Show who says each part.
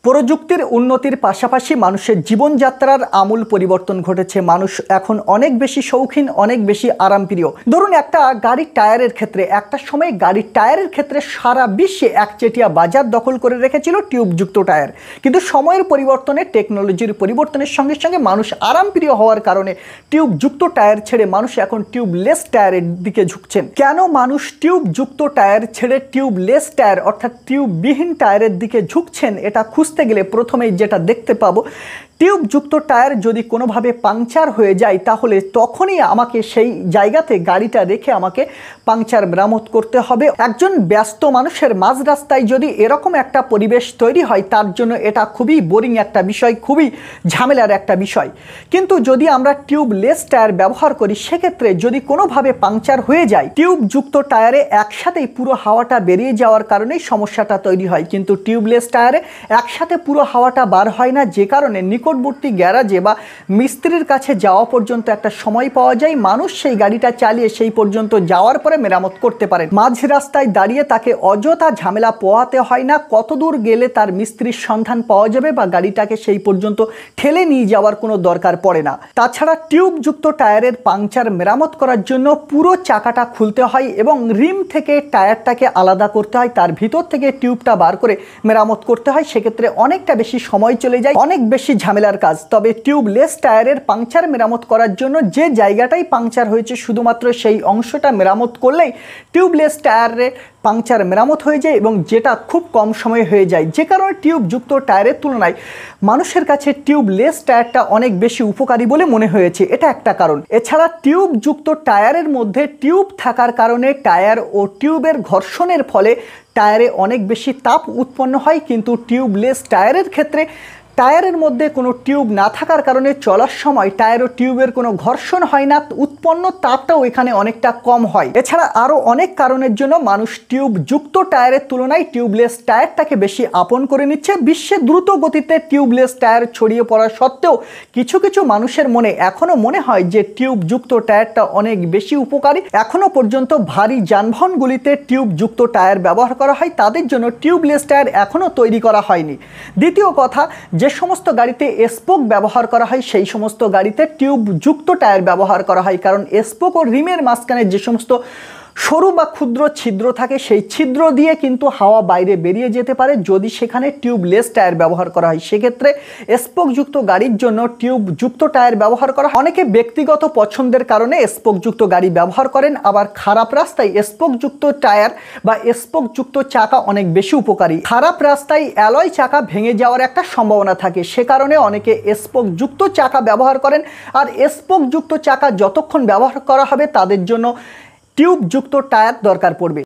Speaker 1: প্রযুক্তির উন্নতির পাশাপাশি মানুষের জীবনযাত্রার আমূল পরিবর্তন ঘটেছে। মানুষ এখন অনেক বেশি শৌখিন, অনেক বেশি আরামপ্রিয়। ধরুন একটা গাড়ির টায়ারের ক্ষেত্রে একটা সময় গাড়ির টায়ারের ক্ষেত্রে সারা বিশ্বে একচেটিয়া বাজার দখল করে রেখেছিল টিউবযুক্ত টায়ার, কিন্তু সময়ের পরিবর্তনে, টেকনোলজির পরিবর্তনের সঙ্গে সঙ্গে মানুষ আরামপ্রিয় হওয়ার কারণে টিউবযুক্ত টায়ার ছেড়ে মানুষ এখন টিউবলেস টায়ারের দিকে ঝুঁকছেন। কেন মানুষ টিউবযুক্ত টায়ার ছেড়ে টিউবলেস টায়ার অর্থাৎ টিউববিহীন টায়ারের দিকে ঝুঁকছেন, এটা খুঁজতে গেলে প্রথমেই যেটা দেখতে পাবো, টিউবযুক্ত টায়ার যদি কোনোভাবে পাংচার হয়ে যায় তাহলে তখনই আমাকে সেই জায়গাতে গাড়িটা রেখে আমাকে পাংচার মেরামত করতে হবে। একজন ব্যস্ত মানুষের মাঝ রাস্তায় যদি এরকম একটা পরিবেশ তৈরি হয়, তার জন্য এটা খুবই বোরিং একটা বিষয়, খুবই ঝামেলার একটা বিষয়। কিন্তু যদি আমরা টিউবলেস টায়ার ব্যবহার করি, সেক্ষেত্রে যদি কোনোভাবে পাংচার হয়ে যায়, টিউবযুক্ত টায়ারে একসাথেই পুরো হাওয়াটা বেরিয়ে যাওয়ার কারণেই সমস্যাটা তৈরি হয়। কিন্তু টিউবলেস টায়ারে একসাথে পুরো হাওয়াটা বার হয় না, যে কারণে নিকটবর্তী গ্যারাজে বা মিস্ত্রির কাছে যাওয়া পর্যন্ত একটা সময় পাওয়া যায়। মানুষ সেই গাড়িটা চালিয়ে সেই পর্যন্ত যাওয়ার পরে মেরামত করতে পারেন। মাঝ রাস্তায় দাঁড়িয়ে তাকে অযথা ঝামেলা পোহাতে হয় না, কত দূর গেলে তার মিস্ত্রির সন্ধান পাওয়া যাবে বা গাড়িটাকে সেই পর্যন্ত ঠেলে নিয়ে যাওয়ার কোনো দরকার পড়ে না। তাছাড়া টিউবযুক্ত টায়ারের পাংচার মেরামত করার জন্য পুরো চাকাটা খুলতে হয় এবং রিম থেকে টায়ারটাকে আলাদা করতে হয়, তার ভিতর থেকে টিউবটা বার করে মেরামত করতে হয়। সেক্ষেত্রে অনেকটা বেশি সময় চলে যায়, অনেক বেশি ঝামেলার কাজ। তবে টিউবলেস টায়ারের পাংচার মেরামত করার জন্য যে জায়গাটাই পাংচার হয়েছে শুধুমাত্র সেই অংশটা মেরামত করলেই টিউবলেস টায়ারে পাংচার মেরামত হয়ে যায় এবং যেটা খুব কম সময়ে হয়ে যায়, যে কারণে টিউবযুক্ত টায়ারের তুলনায় মানুষের কাছে টিউবলেস টায়ারটা অনেক বেশি উপকারী বলে মনে হয়েছে, এটা একটা কারণ। এছাড়া টিউবযুক্ত টায়ারের মধ্যে টিউব থাকার কারণে টায়ার ও টিউবের ঘর্ষণের ফলে টায়ারে অনেক বেশি তাপ উৎপন্ন হয়, কিন্তু টিউবলেস টায়ারের ক্ষেত্রে টায়ারের মধ্যে কোনো টিউব না থাকার কারণে চলার সময় টায়ার ও টিউবের কোনো ঘর্ষণ হয় না, উৎপন্ন তাপটাও এখানে অনেকটা কম হয়। এছাড়া আরও অনেক কারণের জন্য মানুষ টিউবযুক্ত টায়ারের তুলনায় টিউবলেস টায়ারটাকে বেশি আপন করে নিচ্ছে। বিশ্বে দ্রুত গতিতে টিউবলেস টায়ার ছড়িয়ে পড়া সত্ত্বেও কিছু কিছু মানুষের মনে এখনও মনে হয় যে টিউবযুক্ত টায়ারটা অনেক বেশি উপকারী। এখনও পর্যন্ত ভারী যানবাহনগুলিতে টিউবযুক্ত টায়ার ব্যবহার করা হয়, তাদের জন্য টিউবলেস টায়ার এখনও তৈরি করা হয়নি। দ্বিতীয় কথা, যে সমস্ত গাড়িতে স্পোক ব্যবহার করা হয় সেই সমস্ত গাড়িতে টিউবযুক্ত টায়ার ব্যবহার করা হয়, কারণ স্পোক ও রিমের মাঝখানে যে সমস্ত সরু বা ক্ষুদ্র ছিদ্র থাকে, সেই ছিদ্র দিয়ে কিন্তু হাওয়া বাইরে বেরিয়ে যেতে পারে যদি সেখানে টিউবলেস টায়ার ব্যবহার করা হয়। সেক্ষেত্রে স্পোকযুক্ত গাড়ির জন্য টিউবযুক্ত টায়ার ব্যবহার করা হয়। অনেকে ব্যক্তিগত পছন্দের কারণে স্পোকযুক্ত গাড়ি ব্যবহার করেন, আবার খারাপ রাস্তায় স্পোকযুক্ত টায়ার বা স্পোকযুক্ত চাকা অনেক বেশি উপকারী। খারাপ রাস্তায় অ্যালয় চাকা ভেঙে যাওয়ার একটা সম্ভাবনা থাকে, সে কারণে অনেকে স্পোকযুক্ত চাকা ব্যবহার করেন। আর স্পোকযুক্ত চাকা যতক্ষণ ব্যবহার করা হবে তাদের জন্য টিউবযুক্ত টায়ার দরকার পড়বে।